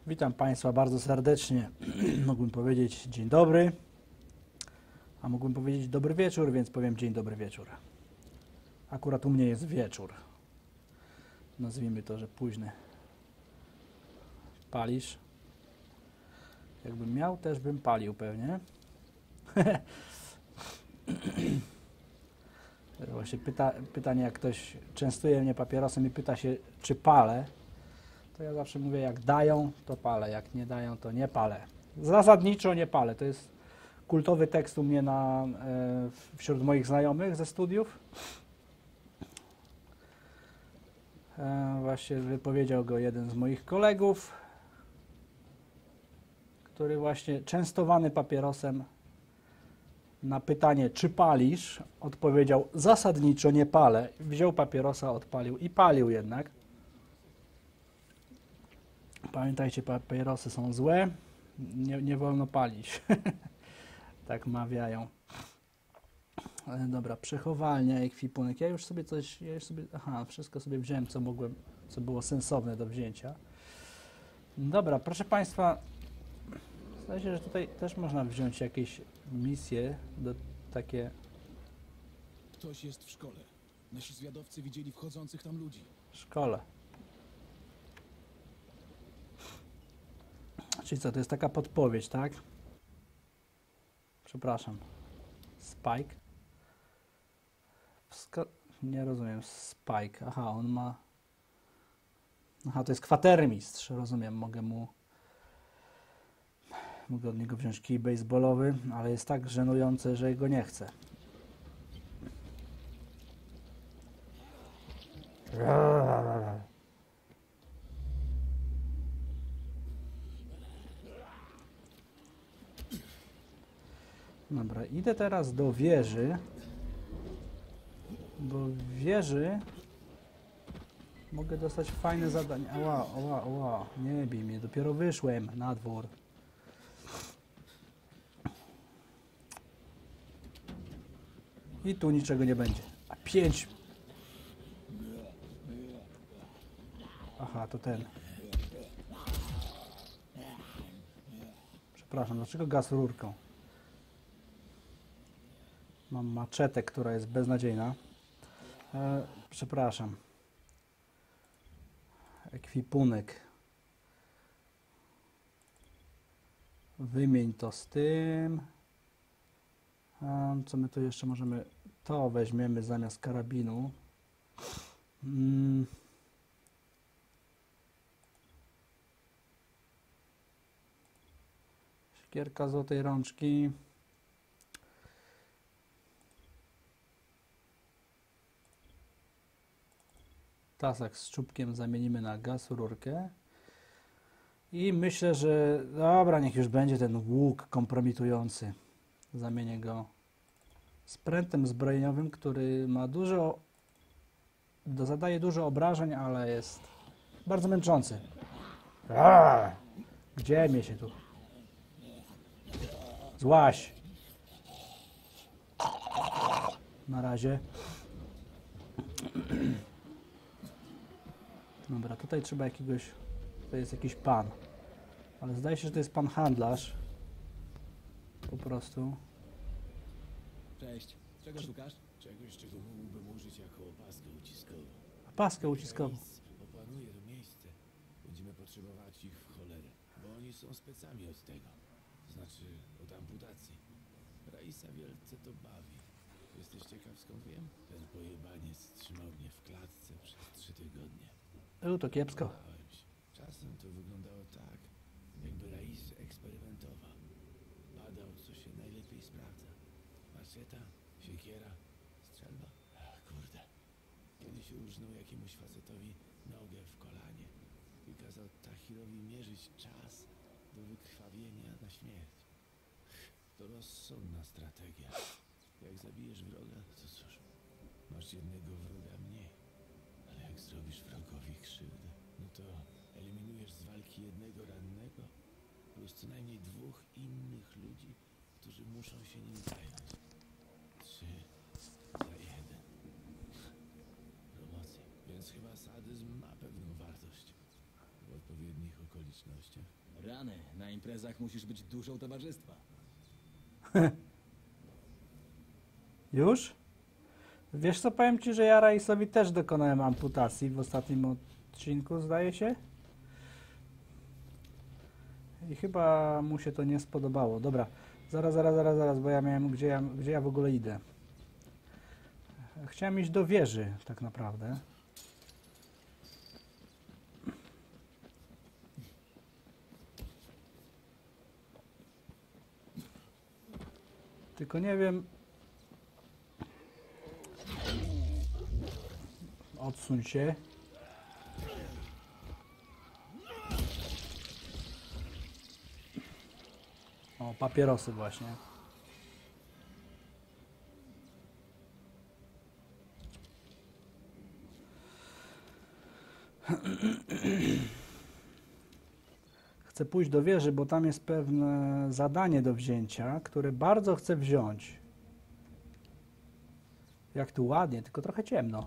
Witam Państwa bardzo serdecznie. Mógłbym powiedzieć dzień dobry, a mógłbym powiedzieć dobry wieczór, więc powiem dzień dobry wieczór. Akurat u mnie jest wieczór. Nazwijmy to, że późny. Palisz? Jakbym miał, też bym palił pewnie. Właśnie pytanie, jak ktoś częstuje mnie papierosem i pyta się, czy palę, to ja zawsze mówię, jak dają, to palę, jak nie dają, to nie palę. Zasadniczo nie palę. To jest kultowy tekst u mnie wśród moich znajomych ze studiów. Właśnie wypowiedział go jeden z moich kolegów, który właśnie częstowany papierosem na pytanie, czy palisz, odpowiedział, zasadniczo nie palę. Wziął papierosa, odpalił i palił jednak. Pamiętajcie, papierosy są złe, nie wolno palić. Tak mawiają. Dobra, przechowalnia, ekwipunek. Ja już sobie wszystko sobie wziąłem, co mogłem, co było sensowne do wzięcia. Dobra, proszę Państwa, zdaje się, że tutaj też można wziąć jakieś misje takie Ktoś jest w szkole. Nasi zwiadowcy widzieli wchodzących tam ludzi. w szkole. Czyli co, to jest taka podpowiedź, tak? Przepraszam. Spike? Nie rozumiem. Spike. Aha, on ma... Aha, to jest kwatermistrz, rozumiem. Mogę od niego wziąć kij baseballowy, ale jest tak żenujący, że go nie chcę. Dobra, idę teraz do wieży, bo w wieży mogę dostać fajne zadanie. Ała, nie bij mnie, dopiero wyszłem na dwór. I tu niczego nie będzie. A 5. Aha, to ten. Przepraszam, dlaczego gaz rurką? Mam maczetę, która jest beznadziejna. Przepraszam. Ekwipunek. Wymień to z tym. Co my tu jeszcze możemy? To weźmiemy zamiast karabinu. Siekierka złotej rączki. Tasak z czubkiem zamienimy na gaz rurkę. I myślę, że... Dobra, niech już będzie ten łuk kompromitujący. Zamienię go z prętem zbrojeniowym, który ma zadaje dużo obrażeń, ale jest bardzo męczący. Gdzie mnie się tu? Złaś! Na razie. Dobra, tutaj trzeba jakiegoś... To jest jakiś pan. Ale zdaje się, że to jest pan handlarz. Po prostu. Cześć. Czego szukasz? Czegoś, czego mógłbym użyć jako opaskę uciskową. Paskę uciskową. Opanuje to miejsce. Będziemy potrzebować ich w cholerę, bo oni są specami od tego. Znaczy, od amputacji. Raisa wielce to bawi. Jesteś ciekaw, skąd wiem? Ten pojebaniec trzymał mnie w klatce przez 3 tygodnie. To kiepsko. Bałem się. Czasem to wyglądało tak, jakby Rais eksperymentował. Badał, co się najlepiej sprawdza. Maczeta, siekiera, strzelba. Ach, kurde. Kiedyś urżnął jakiemuś facetowi nogę w kolanie i kazał Tahirowi mierzyć czas do wykrwawienia na śmierć. To rozsądna strategia. Jak zabijesz wroga, to cóż, masz jednego wroga mniej. Ale jak zrobisz wrogowi krzywdę, no to eliminujesz z walki jednego rannego plus co najmniej 2 innych ludzi, którzy muszą się nim zająć. 3 za 1. Promocja. Więc chyba sadyzm ma pewną wartość. W odpowiednich okolicznościach. Rany, na imprezach musisz być duszą towarzystwa. Już? Wiesz co, powiem ci, że ja Raisowi też dokonałem amputacji w ostatnim odcinku, zdaje się. I chyba mu się to nie spodobało. Dobra, zaraz, bo ja miałem, gdzie ja w ogóle idę. Chciałem iść do wieży, tak naprawdę. Tylko nie wiem... Odsuń się. O, papierosy właśnie. Chcę pójść do wieży, bo tam jest pewne zadanie do wzięcia, które bardzo chcę wziąć. Jak tu ładnie, tylko trochę ciemno.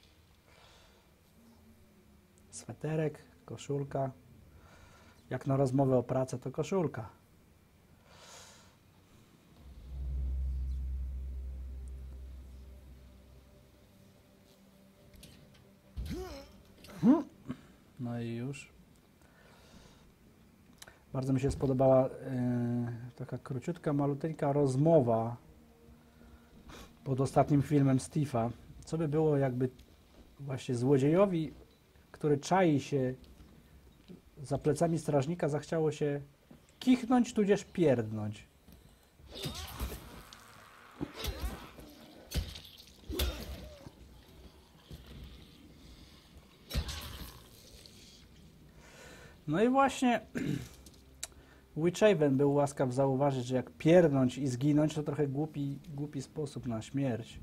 Sweterek, koszulka. Jak na rozmowę o pracę, to koszulka. No i już. Bardzo mi się spodobała taka króciutka, maluteńka rozmowa pod ostatnim filmem Steve'a. Co by było, jakby właśnie złodziejowi, który czai się za plecami strażnika, zachciało się kichnąć, tudzież pierdnąć. No i właśnie Witchaven był łaskaw zauważyć, że jak pierdnąć i zginąć, to trochę głupi sposób na śmierć.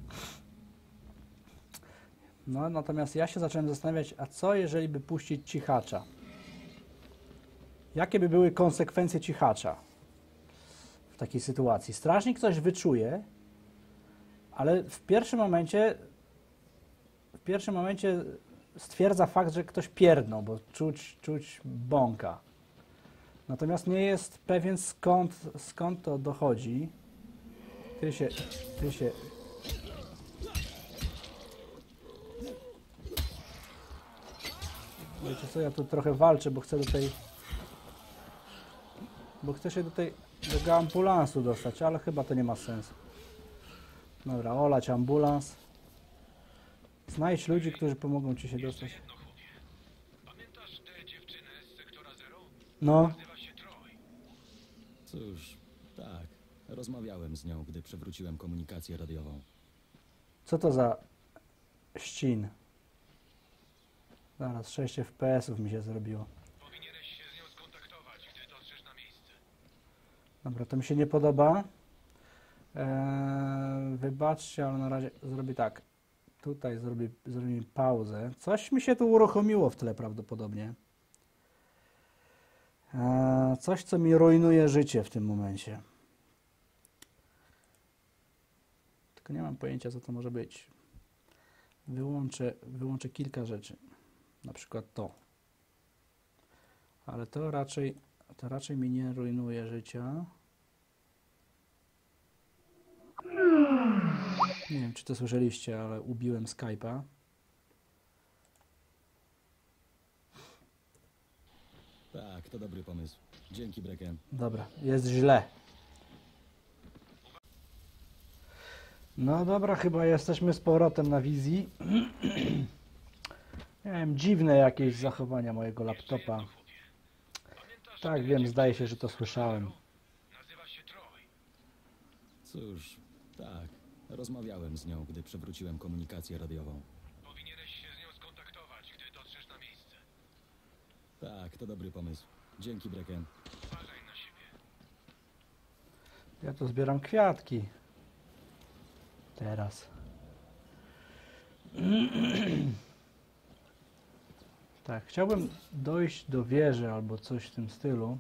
No, natomiast ja się zacząłem zastanawiać, a co jeżeli by puścić cichacza? Jakie by były konsekwencje cichacza w takiej sytuacji? Strażnik coś wyczuje, ale w pierwszym momencie stwierdza fakt, że ktoś pierdnął, bo czuć bąka. Natomiast nie jest pewien, skąd to dochodzi. Ty się... Wiecie co, ja tu trochę walczę, bo chcę się do tego ambulansu dostać, ale chyba to nie ma sensu. Dobra, olać ambulans. Znajdź ludzi, którzy pomogą ci się dostać. Pamiętasz tę dziewczynę z sektora 0? No, Nazywa się Troy. Cóż, tak. Rozmawiałem z nią, gdy przywróciłem komunikację radiową. co to za ścin? Zaraz, 6 FPS-ów mi się zrobiło. Powinieneś się z nią skontaktować, gdy dotrzesz na miejsce. Dobra, to mi się nie podoba. Wybaczcie, ale na razie zrobię tak. Tutaj zrobimy pauzę. Coś mi się tu uruchomiło w tle prawdopodobnie. Coś, co mi rujnuje życie w tym momencie. Tylko nie mam pojęcia, co to może być. Wyłączę kilka rzeczy. Na przykład to. Ale to raczej mi nie rujnuje życia. Nie wiem, czy to słyszeliście, ale ubiłem Skype'a. Tak, to dobry pomysł. Dzięki, Brecken. Dobra, jest źle. No dobra, chyba jesteśmy z powrotem na wizji. Miałem dziwne jakieś zachowania mojego laptopa. Tak, wiem, zdaje się, że to słyszałem. Nazywa się Troy. Cóż, tak. Rozmawiałem z nią, gdy przywróciłem komunikację radiową. Powinieneś się z nią skontaktować, gdy dotrzesz na miejsce. Tak, to dobry pomysł. Dzięki, Brecken. Uważaj na siebie. Ja tu zbieram kwiatki. Teraz. Tak, chciałbym dojść do wieży albo coś w tym stylu.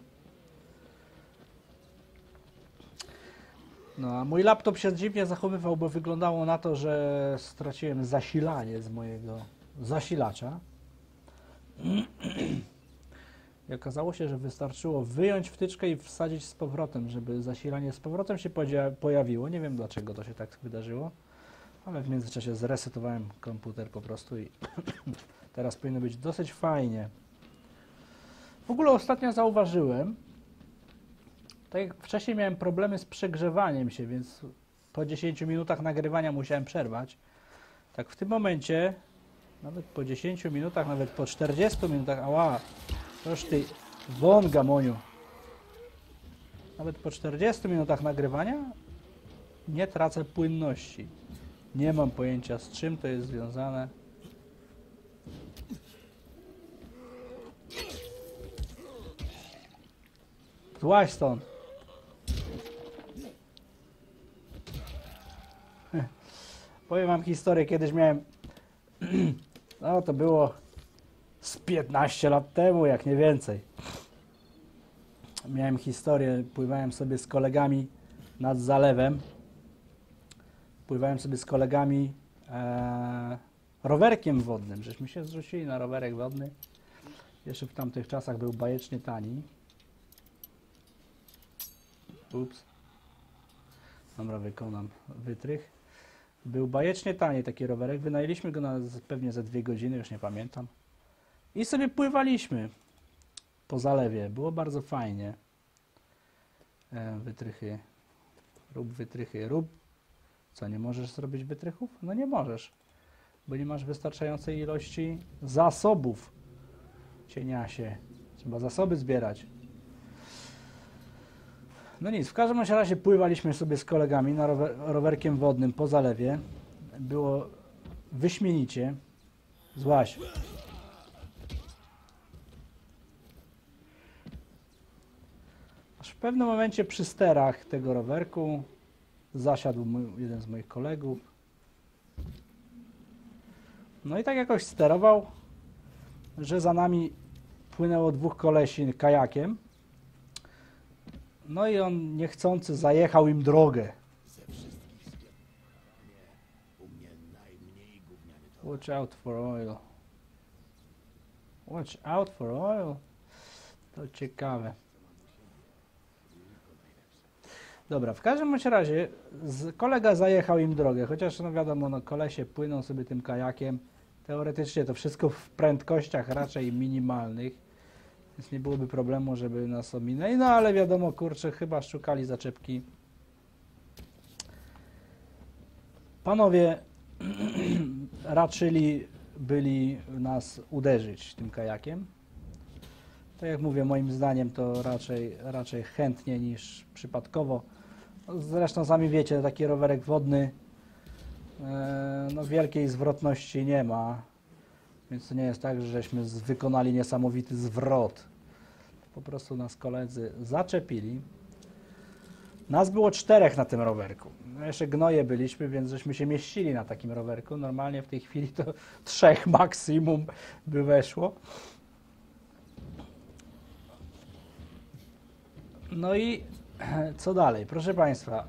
No, a mój laptop się dziwnie zachowywał, bo wyglądało na to, że straciłem zasilanie z mojego zasilacza. I okazało się, że wystarczyło wyjąć wtyczkę i wsadzić z powrotem, żeby zasilanie z powrotem się pojawiło. Nie wiem dlaczego to się tak wydarzyło, ale w międzyczasie zresetowałem komputer po prostu i teraz powinno być dosyć fajnie. W ogóle ostatnio zauważyłem, tak jak wcześniej miałem problemy z przegrzewaniem się, więc po 10 minutach nagrywania musiałem przerwać. Tak w tym momencie, nawet po 10 minutach, nawet po 40 minutach, ała, toż ty won gamoniu. Nawet po 40 minutach nagrywania nie tracę płynności. Nie mam pojęcia, z czym to jest związane. Złaź stąd. Powiem wam historię, kiedyś miałem, no to było z 15 lat temu, jak nie więcej. Miałem historię, pływałem sobie z kolegami nad zalewem. Pływałem sobie z kolegami rowerkiem wodnym, żeśmy się zrzucili na rowerek wodny. Jeszcze w tamtych czasach był bajecznie tani. Ups. Dobra, wykonam wytrych. Był bajecznie tani taki rowerek. Wynajęliśmy go na pewnie za 2 godziny, już nie pamiętam. I sobie pływaliśmy po zalewie. Było bardzo fajnie. Wytrychy. Rób wytrychy. Rób. Co, nie możesz zrobić wytrychów? No nie możesz. Bo nie masz wystarczającej ilości zasobów. Cieniasie. Trzeba zasoby zbierać. No nic, w każdym razie pływaliśmy sobie z kolegami na rowerkiem wodnym po zalewie. Było wyśmienicie. Złaś. Aż w pewnym momencie przy sterach tego rowerku zasiadł jeden z moich kolegów. No i tak jakoś sterował, że za nami płynęło 2 kolesi kajakiem. No i on niechcący zajechał im drogę. Watch out for oil. Watch out for oil. To ciekawe. Dobra, w każdym razie kolega zajechał im drogę, chociaż no wiadomo, no kolesie płyną sobie tym kajakiem. Teoretycznie to wszystko w prędkościach raczej minimalnych, więc nie byłoby problemu, żeby nas ominęli. No ale wiadomo, kurczę, chyba szukali zaczepki. Panowie raczyli nas uderzyć tym kajakiem. Tak jak mówię, moim zdaniem to raczej chętnie niż przypadkowo. Zresztą sami wiecie, taki rowerek wodny no wielkiej zwrotności nie ma, więc to nie jest tak, że żeśmy wykonali niesamowity zwrot. Po prostu nas koledzy zaczepili. Nas było 4 na tym rowerku. No jeszcze gnoje byliśmy, więc żeśmy się mieścili na takim rowerku. Normalnie w tej chwili to 3 maksimum by weszło. No i co dalej? Proszę Państwa,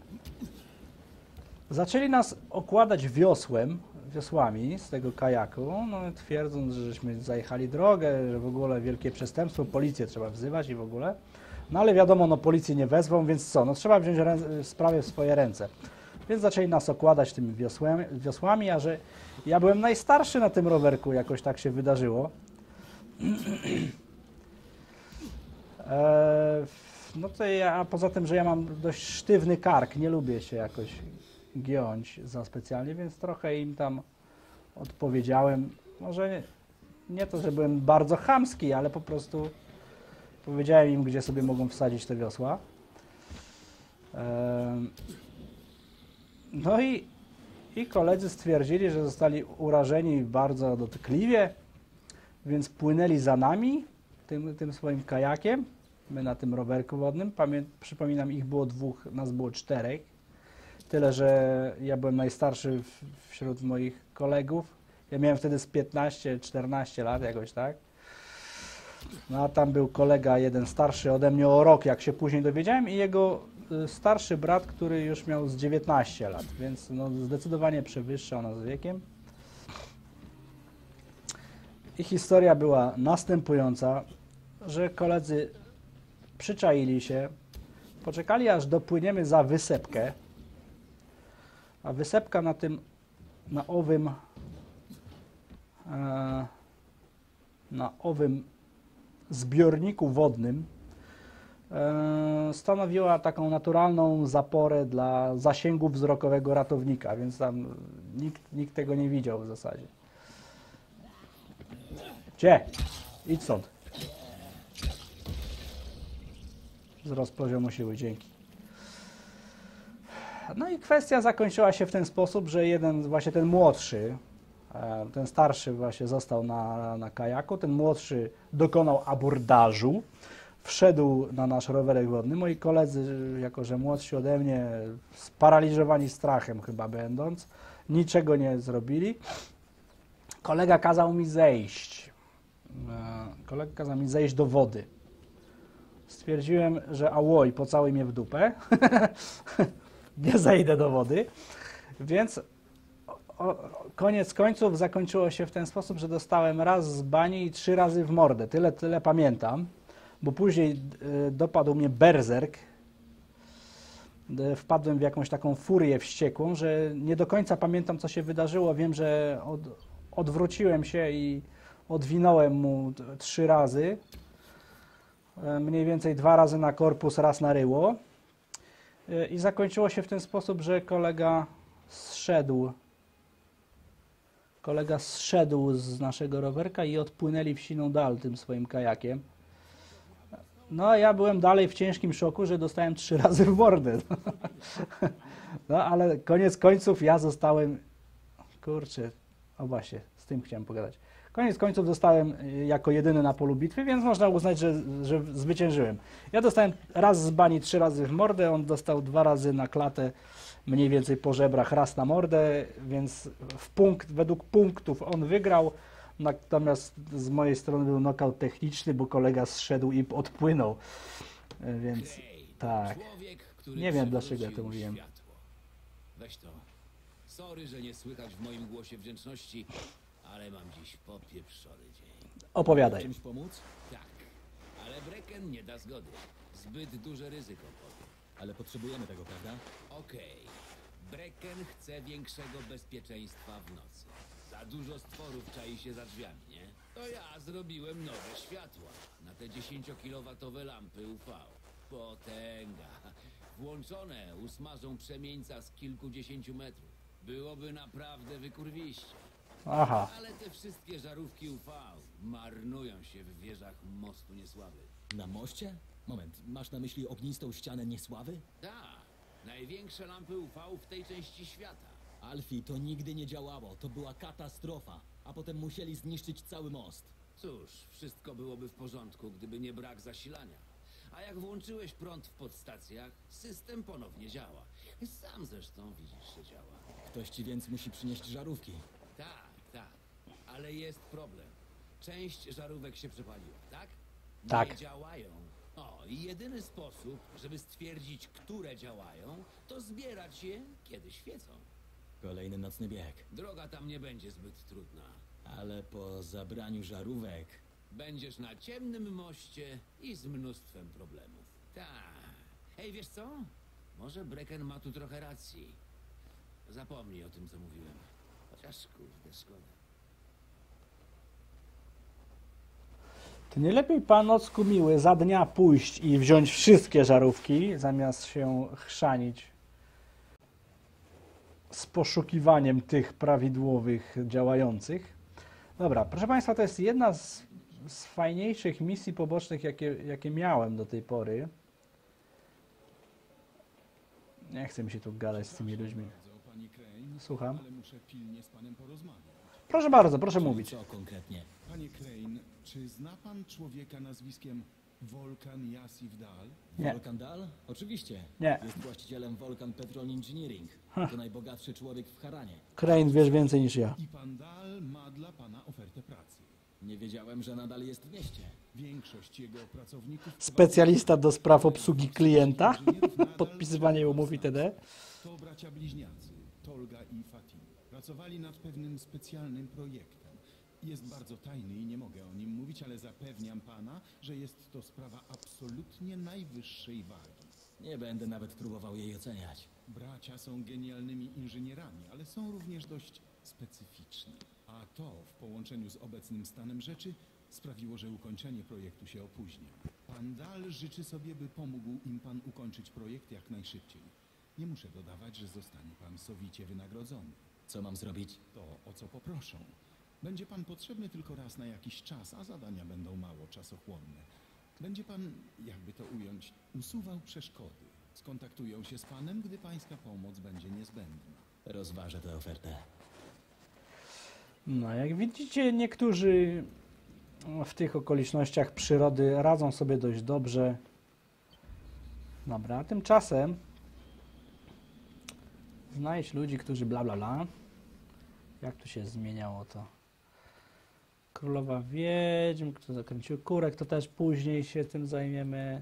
zaczęli nas okładać wiosłami z tego kajaku, no, twierdząc, że żeśmy zajechali drogę, że w ogóle wielkie przestępstwo, policję trzeba wzywać i w ogóle. No ale wiadomo, no policję nie wezwą, więc co? No trzeba wziąć sprawę w swoje ręce. Więc zaczęli nas okładać tymi wiosłami, a że ja byłem najstarszy na tym rowerku, jakoś tak się wydarzyło. No to a poza tym, że ja mam dość sztywny kark, nie lubię się jakoś giąć za specjalnie, więc trochę im tam odpowiedziałem. Może nie to, że byłem bardzo chamski, ale po prostu powiedziałem im, gdzie sobie mogą wsadzić te wiosła. No i koledzy stwierdzili, że zostali urażeni bardzo dotkliwie, więc płynęli za nami tym swoim kajakiem. My na tym rowerku wodnym. Przypominam, ich było 2, nas było 4. Tyle, że ja byłem najstarszy wśród moich kolegów. Ja miałem wtedy z 15-14 lat jakoś, tak? No a tam był kolega jeden starszy ode mnie o rok, jak się później dowiedziałem, i jego starszy brat, który już miał z 19 lat, więc no zdecydowanie przewyższał nas wiekiem. I historia była następująca. że koledzy przyczaili się, poczekali aż dopłyniemy za wysepkę, a wysepka na owym zbiorniku wodnym stanowiła taką naturalną zaporę dla zasięgu wzrokowego ratownika, więc tam nikt tego nie widział w zasadzie. Gdzie? Idź stąd. Wzrost poziomu siły, dzięki. No i kwestia zakończyła się w ten sposób, że właśnie ten młodszy, ten starszy właśnie został na kajaku, ten młodszy dokonał abordażu, wszedł na nasz rowerek wodny. Moi koledzy, jako że młodsi ode mnie, sparaliżowani strachem chyba będąc, niczego nie zrobili. Kolega kazał mi zejść. Kolega kazał mi zejść do wody. Stwierdziłem, że ałoj, pocałuj mnie w dupę. Nie zejdę do wody. Więc koniec końców zakończyło się w ten sposób, że dostałem raz z bani i 3 razy w mordę. Tyle pamiętam, bo później dopadł mnie berzerk. Wpadłem w jakąś taką furię wściekłą, że nie do końca pamiętam, co się wydarzyło. Wiem, że odwróciłem się i odwinąłem mu 3 razy. Mniej więcej 2 razy na korpus, raz na ryło. I zakończyło się w ten sposób, że kolega zszedł z naszego rowerka i odpłynęli w siną dal tym swoim kajakiem. No a ja byłem dalej w ciężkim szoku, że dostałem 3 razy w mordę. No ale koniec końców ja zostałem... Kurczę, o właśnie, z tym chciałem pogadać. Koniec końców zostałem jako jedyny na polu bitwy, więc można uznać, że zwyciężyłem. Ja dostałem raz z bani 3 razy w mordę, on dostał 2 razy na klatę, mniej więcej po żebrach, raz na mordę, więc według punktów on wygrał, natomiast z mojej strony był nokaut techniczny, bo kolega zszedł i odpłynął. Więc tak, nie wiem dlaczego ja to mówiłem. Światło. Weź to. Sorry, że nie słychać w moim głosie wdzięczności, ale mam dziś popieprzony dzień. Opowiadaj. Czymś pomóc? Tak, ale Brecken nie da zgody. Zbyt duże ryzyko powiem. Ale potrzebujemy tego, prawda? Okej. Brecken chce większego bezpieczeństwa w nocy. Za dużo stworów czai się za drzwiami, nie? To ja zrobiłem nowe światła na te 10-kilowatowe lampy UV. Potęga. Włączone usmażą przemieńca z kilkudziesięciu metrów. Byłoby naprawdę wykurwiście. Aha, Ale te wszystkie żarówki UV marnują się w wieżach mostu Niesławy. Na moście? Moment, masz na myśli ognistą ścianę Niesławy? Tak, największe lampy UV w tej części świata. Alfie, to nigdy nie działało. To była katastrofa. A potem musieli zniszczyć cały most. Cóż, wszystko byłoby w porządku, gdyby nie brak zasilania. A jak włączyłeś prąd w podstacjach, system ponownie działa. Sam zresztą widzisz, że działa. Ktoś ci więc musi przynieść żarówki. Tak, ale jest problem. Część żarówek się przepaliła, tak? Tak. Nie działają. O, i jedyny sposób, żeby stwierdzić, które działają, to zbierać je, kiedy świecą. Kolejny nocny bieg. Droga tam nie będzie zbyt trudna. Ale po zabraniu żarówek... Będziesz na ciemnym moście i z mnóstwem problemów. Tak. Ej, wiesz co? Może Brecken ma tu trochę racji. Zapomnij o tym, co mówiłem. Chociaż kurde, szkoda. to nie lepiej panocku miły za dnia pójść i wziąć wszystkie żarówki, zamiast się chrzanić z poszukiwaniem tych prawidłowych, działających. Dobra, proszę Państwa, to jest jedna z fajniejszych misji pobocznych, jakie miałem do tej pory. Nie chcę mi się tu gadać z tymi ludźmi. Pani Crane, Słucham. ale muszę pilnie z panem porozmawiać. Proszę bardzo, proszę mówić. Co konkretnie? Panie Crane, czy zna pan człowieka nazwiskiem Volkan Jasivdal? Nie. Volkan Dahl? Oczywiście. Nie. Jest właścicielem Volkan Petrol Engineering. To najbogatszy człowiek w Haranie. Crane, wiesz więcej niż ja. I pan Dahl ma dla pana ofertę pracy. Nie wiedziałem, że nadal jest w mieście. Większość jego pracowników... Specjalista do spraw obsługi klienta, podpisywanie umów itd. To bracia bliźniacy, Tolga i Fatim. Pracowali nad pewnym specjalnym projektem. Jest bardzo tajny i nie mogę o nim mówić, ale zapewniam pana, że jest to sprawa absolutnie najwyższej wagi. Nie będę nawet próbował jej oceniać. Bracia są genialnymi inżynierami, ale są również dość specyficzni. A to w połączeniu z obecnym stanem rzeczy sprawiło, że ukończenie projektu się opóźnia. Pan Dal życzy sobie, by pomógł im pan ukończyć projekt jak najszybciej. Nie muszę dodawać, że zostanie pan sowicie wynagrodzony. Co mam zrobić? To, o co poproszą. Będzie pan potrzebny tylko raz na jakiś czas, a zadania będą mało czasochłonne. Będzie pan, jakby to ująć, usuwał przeszkody. Skontaktują się z panem, gdy pańska pomoc będzie niezbędna. Rozważę tę ofertę. No, jak widzicie, niektórzy w tych okolicznościach przyrody radzą sobie dość dobrze. Dobra, a tymczasem znajdź ludzi, którzy bla bla bla. Jak tu się zmieniało to? Królowa Wiedźm, kto zakręcił kurek, to też później się tym zajmiemy.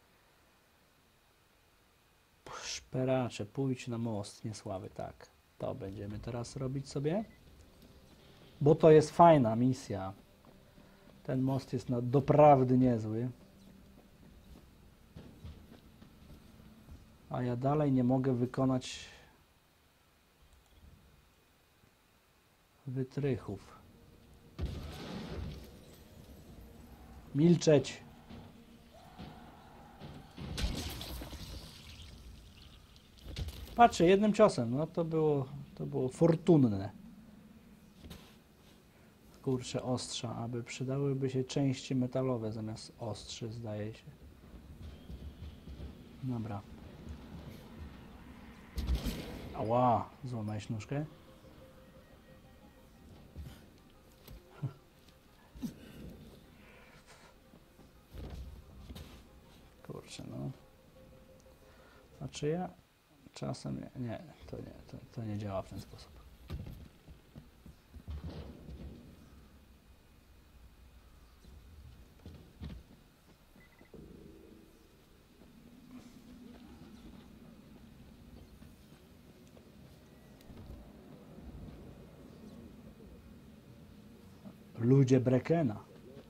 Szperacze, pójdź na most niesławy, tak. To będziemy teraz robić sobie. Bo to jest fajna misja. Ten most jest doprawdy niezły. A ja dalej nie mogę wykonać wytrychów. Milczeć. Patrzę, jednym ciosem. No to było fortunne. Kurczę, ostrza, aby przydałyby się części metalowe zamiast ostrzy, zdaje się. Dobra. Ała, złamałeś nóżkę? Kurczę, no. A czy ja czasem... Nie, to nie działa w ten sposób. Ludzie Brekena.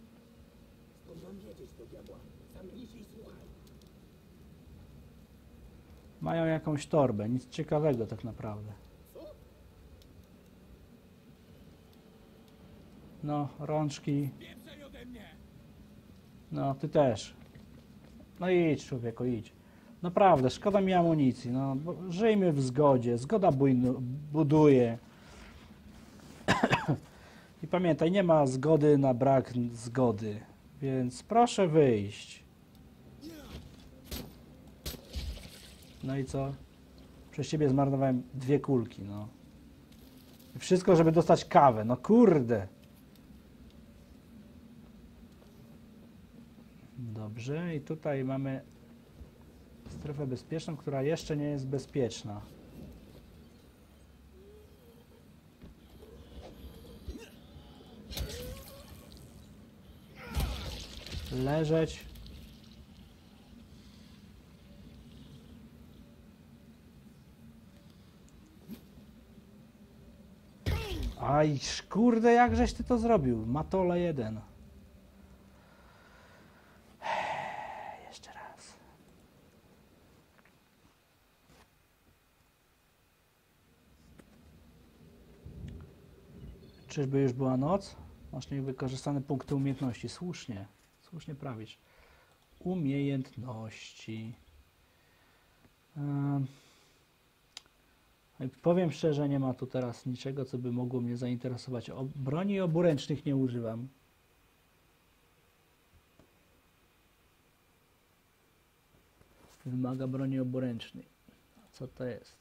Mają jakąś torbę, nic ciekawego tak naprawdę. No, rączki. No, ty też. No idź, człowieku, idź. Naprawdę, szkoda mi amunicji. No, bo żyjmy w zgodzie. Zgoda buduje. I pamiętaj, nie ma zgody na brak zgody. Więc proszę wyjść. No i co? Przez ciebie zmarnowałem 2 kulki, no. I wszystko, żeby dostać kawę. No kurde. Dobrze, i tutaj mamy strefę bezpieczną, która jeszcze nie jest bezpieczna. Leżeć. Aj, kurde, jakżeś ty to zrobił? Matola 1. Jeszcze raz. Czyżby już była noc? Masz niewykorzystane punkty umiejętności. Słusznie. Słusznie prawisz. Umiejętności. Powiem szczerze, nie ma tu teraz niczego, co by mogło mnie zainteresować. Broni oburęcznych nie używam. Wymaga broni oburęcznej. Co to jest?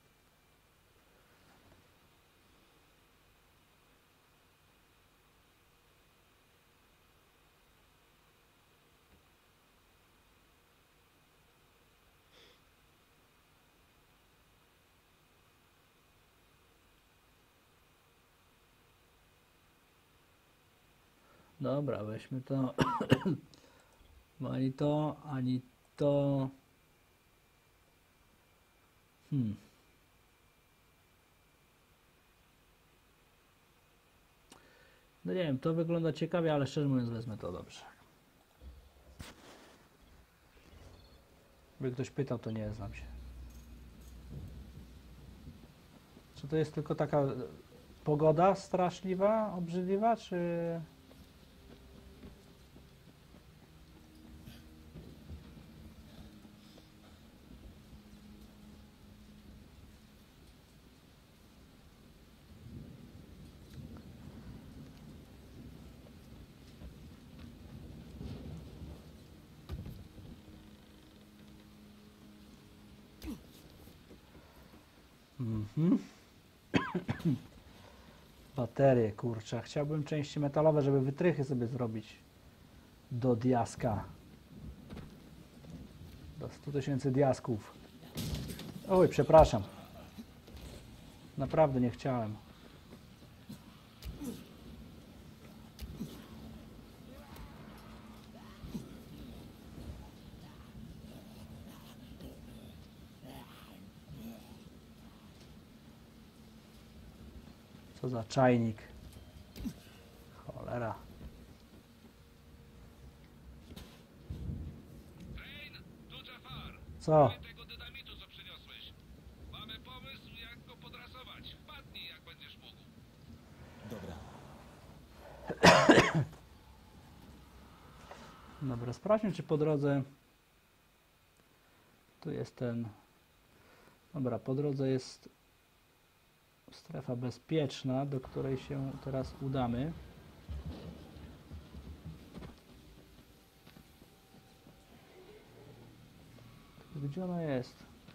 Dobra, weźmy to. Ani to, ani to. No nie wiem, to wygląda ciekawie, ale szczerze mówiąc wezmę to dobrze. By ktoś pytał, to nie znam się. Czy to jest tylko taka pogoda straszliwa, obrzydliwa, czy... Mhm. Baterie, kurczę. Chciałbym części metalowe, żeby wytrychy sobie zrobić do diaska. Do 100 000 diasków. Oj, przepraszam. Naprawdę nie chciałem. Co za czajnik. Cholera. Rain, tu Jafar. Co? Użyj tego dynamitu, co przyniosłeś. Mamy pomysł, jak go podrasować. Wpadnij, jak będziesz mógł. Dobra. Dobra, sprawdźmy, czy po drodze... Tu jest ten... Dobra, po drodze jest strefa bezpieczna, do której się teraz udamy. Gdzie ona jest?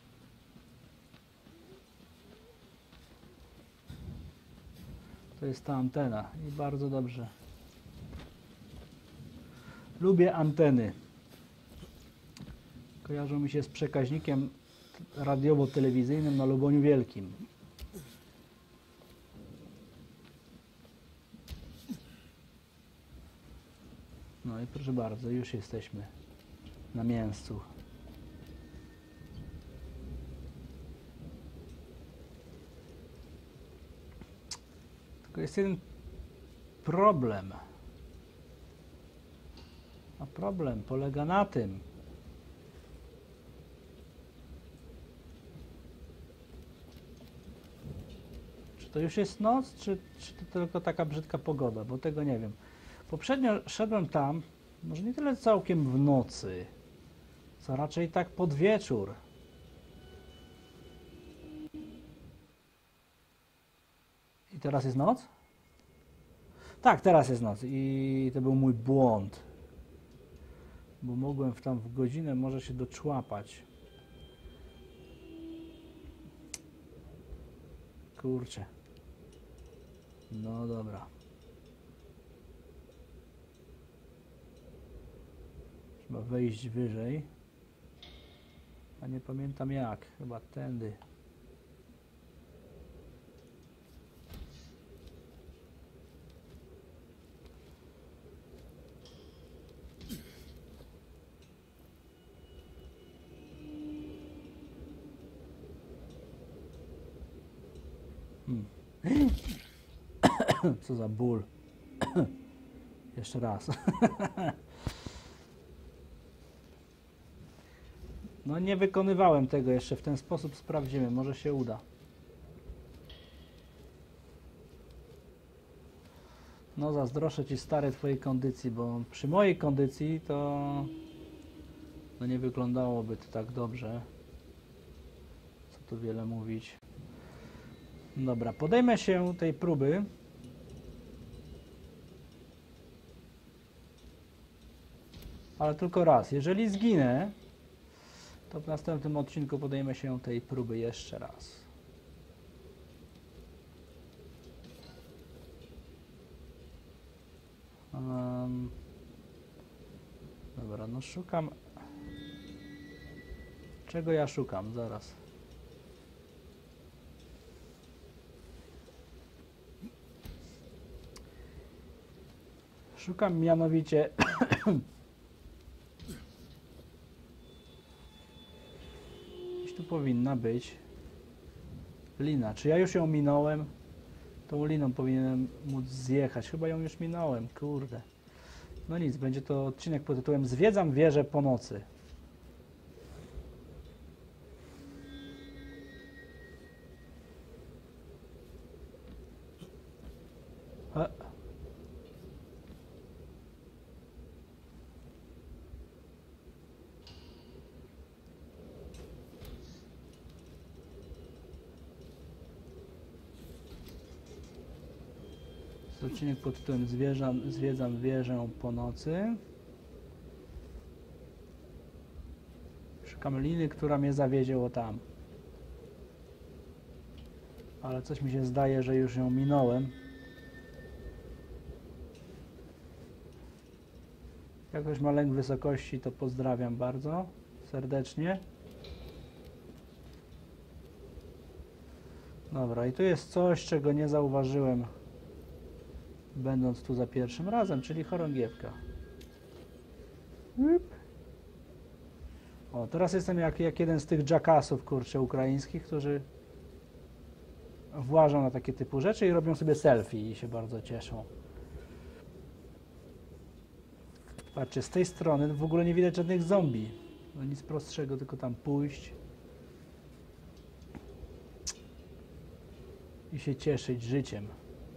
To jest ta antena i bardzo dobrze. Lubię anteny. Kojarzą mi się z przekaźnikiem radiowo-telewizyjnym na Luboniu Wielkim. No i proszę bardzo, już jesteśmy na miejscu. Tylko jest jeden problem. A problem polega na tym, czy to już jest noc, czy to tylko taka brzydka pogoda, bo tego nie wiem. Poprzednio szedłem tam, może nie tyle całkiem w nocy, co raczej tak pod wieczór. I teraz jest noc? Tak, teraz jest noc i to był mój błąd. Bo mogłem tam w godzinę może się doczłapać. Kurczę. No dobra. Trzeba wejść wyżej. A nie pamiętam jak. Chyba tędy. Co za ból. Jeszcze raz. No nie wykonywałem tego jeszcze w ten sposób. Sprawdzimy, może się uda. No zazdroszczę Ci, stary, Twojej kondycji, bo przy mojej kondycji to no nie wyglądałoby to tak dobrze. Co tu wiele mówić. Dobra, podejmę się tej próby. Ale tylko raz. Jeżeli zginę, to w następnym odcinku podejmę się tej próby jeszcze raz. Dobra, no szukam. Czego ja szukam? Zaraz. Szukam mianowicie gdzieś tu powinna być lina. Czy ja już ją minąłem? Tą liną powinienem móc zjechać. Chyba ją już minąłem, kurde. No nic, będzie to odcinek pod tytułem Zwiedzam wieżę po nocy. E. To odcinek pod tytułem Zwiedzam wieżę po nocy. Szukam liny, która mnie zawiedziło tam. Ale coś mi się zdaje, że już ją minąłem. Jak ktoś ma lęk wysokości, to pozdrawiam bardzo serdecznie. Dobra, i tu jest coś, czego nie zauważyłem, będąc tu za pierwszym razem, czyli chorągiewka. O, teraz jestem jak jeden z tych jackassów, kurczę, ukraińskich, którzy włażą na takie typu rzeczy i robią sobie selfie i się bardzo cieszą. Patrzcie, z tej strony w ogóle nie widać żadnych zombie. No nic prostszego, tylko tam pójść i się cieszyć życiem.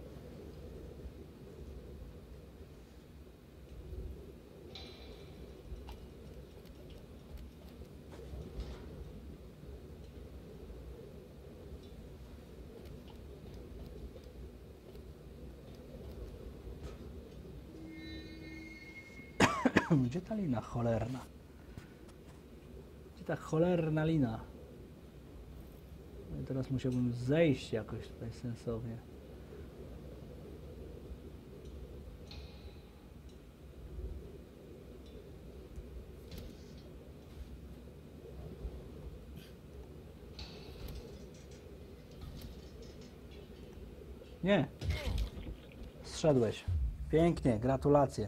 Gdzie ta lina cholerna? Gdzie ta cholerna lina? No i teraz musiałbym zejść jakoś tutaj sensownie. Nie. Zszedłeś. Pięknie, gratulacje.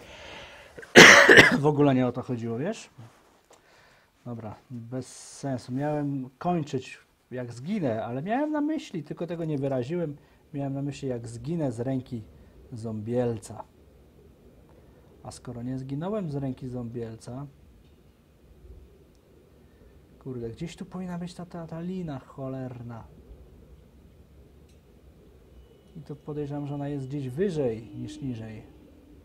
W ogóle nie o to chodziło, wiesz? Dobra, bez sensu. Miałem kończyć jak zginę, ale miałem na myśli, tylko tego nie wyraziłem. Miałem na myśli jak zginę z ręki zombielca. A skoro nie zginąłem z ręki zombielca... Kurde, gdzieś tu powinna być ta lina cholerna. I to podejrzewam, że ona jest gdzieś wyżej niż niżej.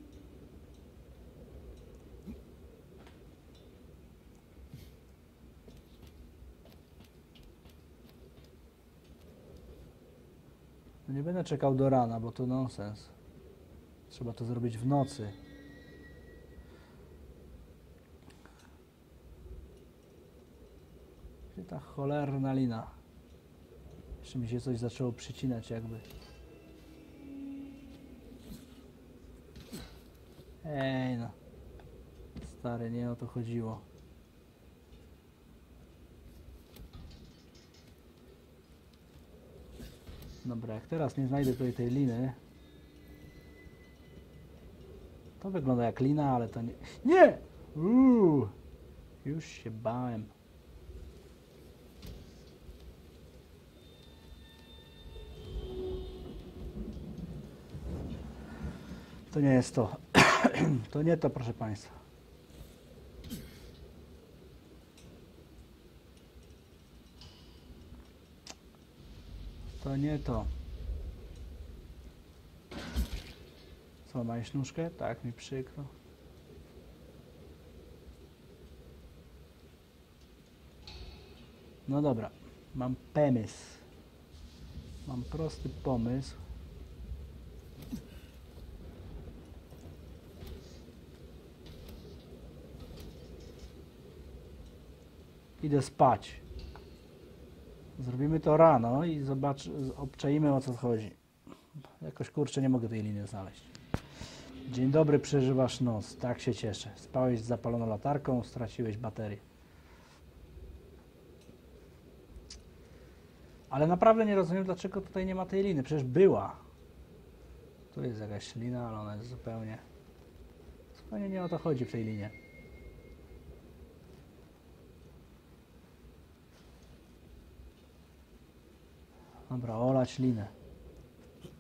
No nie będę czekał do rana, bo to nonsens. Trzeba to zrobić w nocy. Gdzie ta cholerna lina? Jeszcze mi się coś zaczęło przycinać jakby. Ej no. Stary, nie o to chodziło. Dobra, jak teraz nie znajdę tutaj tej liny... To wygląda jak lina, ale to nie... Nie! Już się bałem. To nie jest to. To nie to, proszę Państwa. To nie to. Złamałeś nóżkę? Tak, mi przykro. No dobra, mam pomysł. Mam prosty pomysł. Idę spać. Zrobimy to rano i obczajmy, o co chodzi. Jakoś kurczę nie mogę tej liny znaleźć. Dzień dobry, przeżywasz noc. Tak się cieszę. Spałeś z zapaloną latarką, straciłeś baterię. Ale naprawdę nie rozumiem, dlaczego tutaj nie ma tej liny. Przecież była. Tu jest jakaś lina, ale ona jest zupełnie nie o to chodzi w tej linie. Dobra, olać linę.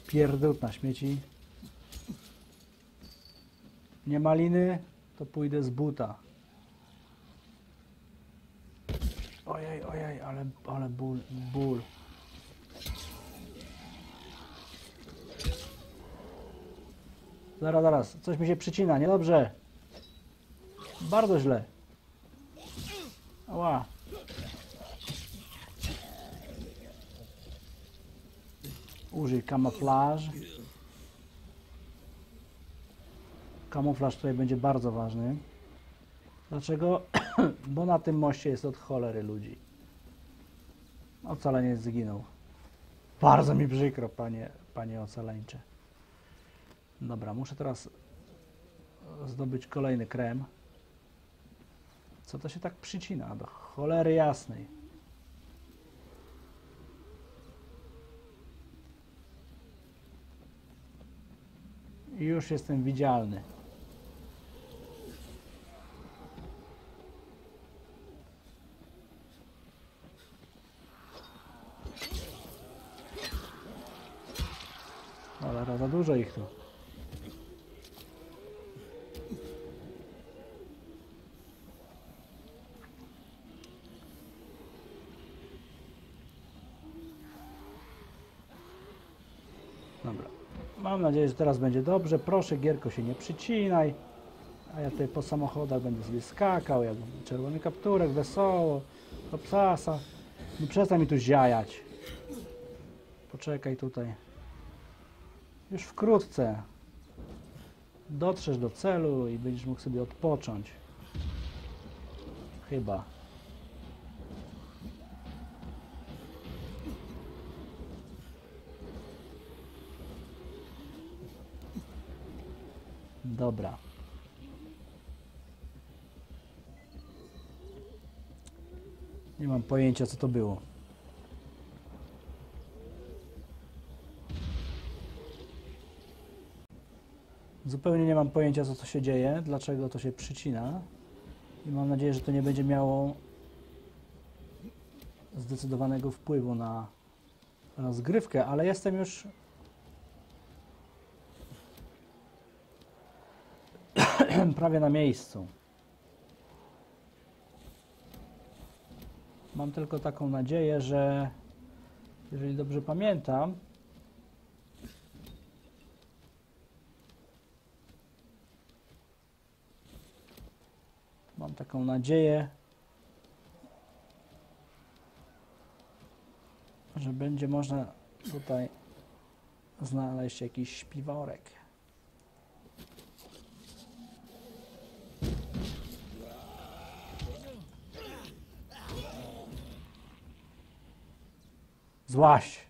pierdół na śmieci. Nie maliny, to pójdę z buta. Ojej, ojej, ale ból. Zaraz, coś mi się przycina, niedobrze. Bardzo źle. Ała. Użyj kamuflaż. Kamuflaż tutaj będzie bardzo ważny. Dlaczego? Bo na tym moście jest od cholery ludzi. Ocaleniec zginął. Bardzo mi przykro, panie ocaleńcze. Dobra, muszę teraz zdobyć kolejny krem. Co to się tak przycina? Do cholery jasnej. I już jestem widzialny. Ale za dużo ich tu. Dobra. Mam nadzieję, że teraz będzie dobrze. Proszę, Gierko, się nie przycinaj. A ja tutaj po samochodach będę sobie skakał, jak czerwony kapturek, wesoło, do psasa. No przestań mi tu ziajać. Poczekaj tutaj. Już wkrótce dotrzesz do celu i będziesz mógł sobie odpocząć. Chyba. Dobra. Nie mam pojęcia, co to było. Zupełnie nie mam pojęcia, co to się dzieje, dlaczego to się przycina. I mam nadzieję, że to nie będzie miało zdecydowanego wpływu na rozgrywkę, ale jestem już prawie na miejscu. Mam tylko taką nadzieję, że jeżeli dobrze pamiętam, że będzie można tutaj znaleźć jakiś śpiworek. Złaś!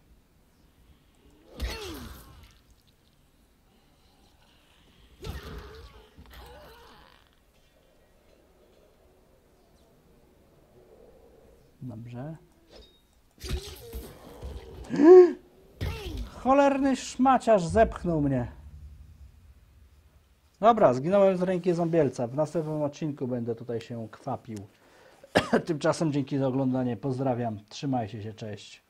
Dobrze. Cholerny szmaciarz zepchnął mnie. Dobra, zginąłem z ręki zombielca. W następnym odcinku będę tutaj się kwapił. Tymczasem dzięki za oglądanie. Pozdrawiam. Trzymajcie się. Cześć.